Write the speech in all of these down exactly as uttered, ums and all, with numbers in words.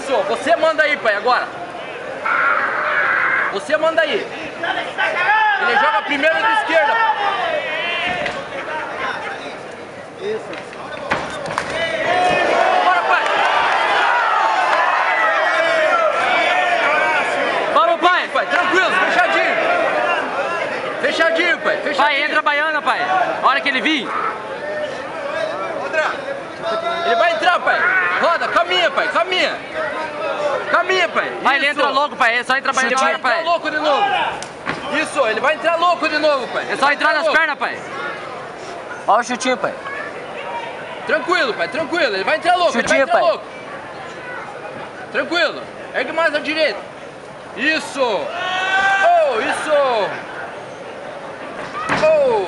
Isso, você manda aí, pai, agora. Você manda aí. Ele joga primeiro da esquerda. Isso. Bora, pai. Vamos, pai. Pai, tranquilo, fechadinho. Fechadinho, pai. Fechadinho. Pai, entra a baiana, pai. A hora que ele vir. Ele vai entrar, pai. Roda, caminha, pai, caminha. Caminha, pai. Pai, ele entra louco, pai. É só entrar baiana, Ele vai pai. entrar louco de novo. Isso, ele vai entrar louco de novo, pai. É só entrar nas pernas, pai. Olha o chutinho, pai. Tranquilo, pai, tranquilo. Ele vai entrar louco, Chutinho, ele vai entrar pai. louco. Tranquilo. Ergue mais à direita. Isso. Oh, isso. Oh.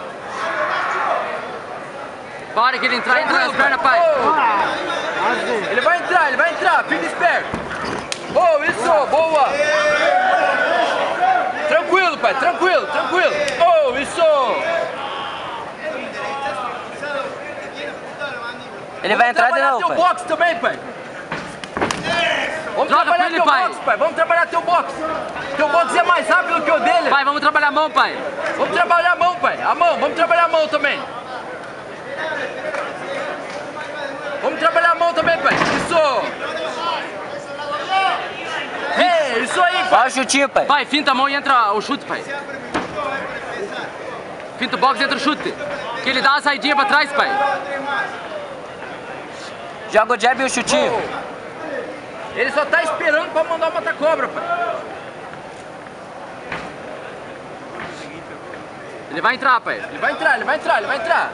A hora que ele entrar, entra nas pernas, pai. Oh. Ele vai entrar, ele vai entrar. Fica esperto. Oh, isso. Boa. Tranquilo, pai, tranquilo, tranquilo. Oh, isso. Ele vai entrar de novo, teu pai. boxe também, pai. Vamos Joga trabalhar pra ele, teu pai. boxe, pai. Vamos trabalhar teu boxe. Teu boxe é mais rápido que o dele. Pai, vamos trabalhar a mão, pai. Vamos trabalhar a mão, pai. A mão, vamos trabalhar a mão também. Vamos trabalhar a mão também, pai. Isso. Ei, isso aí, pai. Olha o chutinho, pai. Pai, finta a mão e entra o chute, pai. Finta o boxe e entra o chute. Que ele dá uma saidinha pra trás, pai. Joga o jab e o chutinho. Oh. Ele só tá esperando pra mandar o mata-cobra, pai. Ele vai entrar, pai. Ele vai entrar, ele vai entrar, ele vai entrar.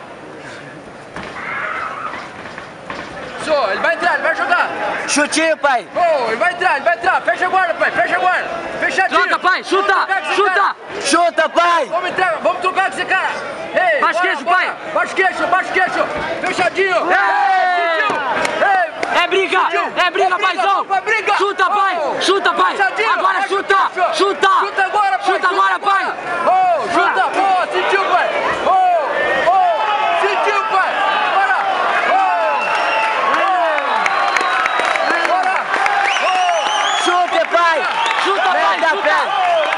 Isso, ele vai entrar, ele vai jogar. Chutinho, pai. Oh, ele vai entrar, ele vai entrar. Fecha a guarda, pai, fecha a guarda. Fechadinho. Troca, pai, chuta, chuta. Chuta, pai. Vamos entrar, vamos trocar com esse cara. Ei, Baixo bora, queixo, bora. pai. Baixo queixo, baixo queixo. Fechadinho. Ei. Sentiu? Ei. É briga, é briga, paizão. É briga. Chuta, pai, Oh. chuta, pai. Fechadinho. Agora Baixo chuta, queixo. chuta. Chuta agora, pai. Chuta agora, pai. Oh, chuta, boa, sentiu, pai. Oh, oh, sentiu, pai. Bora. Oh. Oh. Bora. Oh. Chuta, pai. Chuta, pai, Vem da chuta. pé.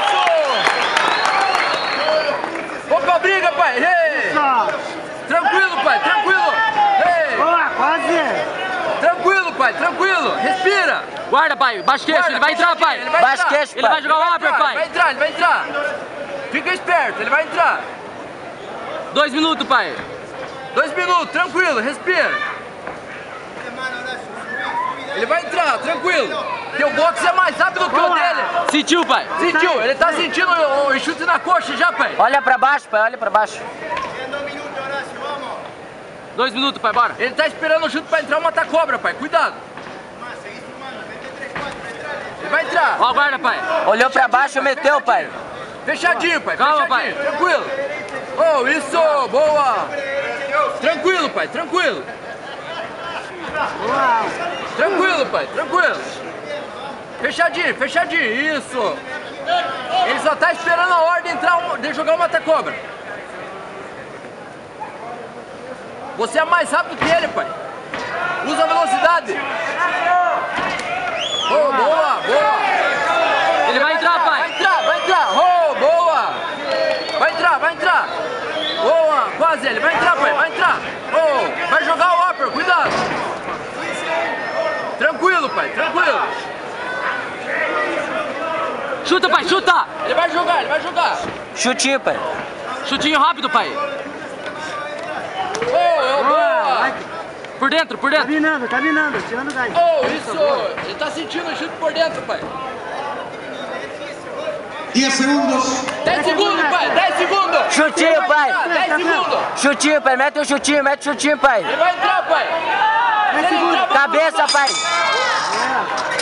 Vamos pra briga, pai! Ei! Tranquilo, pai, tranquilo! Ei! Quase! Tranquilo, pai, tranquilo! Respira! Guarda, pai, baixo queixo, Guarda, ele vai entrar, pai. ele vai Baixo entrar. queixo, Ele vai pai. jogar o upper, Ele vai pai. entrar, ele vai entrar! Fica esperto, ele vai entrar! Dois minutos, pai. Dois minutos, tranquilo, respira! Ele vai entrar, tranquilo! Teu boxe é mais rápido que o dele! Sentiu, pai. Sentiu? Ele tá sentindo o, o chute na coxa já, pai! Olha pra baixo, pai. Olha pra baixo. Dois minutos, pai, bora. Ele tá esperando o chute pra entrar o mata-cobra, pai! Cuidado! Ele vai entrar! Ó, guarda, pai. Olhou pra baixo, meteu, pai. Fechadinho, pai. Calma, fechadinho. Tranquilo. Oh, isso. Boa. Tranquilo, pai. Tranquilo. Tranquilo, pai. Tranquilo. Fechadinho, fechadinho. Isso. Ele só tá esperando a hora de, entrar, um- de jogar o mata-cobra. Você é mais rápido que ele, pai. Usa a velocidade. Oh, boa, boa. Ele vai entrar, Vai pai. entrar, vai entrar. Oh, boa. Vai entrar, vai entrar. Boa, quase ele. Vai entrar, pai, vai entrar. Oh, vai jogar o upper, cuidado. Tranquilo, pai, tranquilo. Chuta, pai, chuta. Ele vai jogar, ele vai jogar. Chutinho, pai. Chutinho rápido, pai. Oh, oh, boa. Por dentro, por dentro. Caminhando, caminhando, tirando gás. Oh, isso. Ele tá sentindo o chute por dentro, pai. diez segundos. dez segundos, pai, dez segundos. Chutinho, Ele vai pai. entrar, dez segundos. Chutinho, pai. Mete o chutinho, mete o chutinho, pai. Ele vai entrar, pai. Ele vai entrar, vamos Cabeça, lá. pai.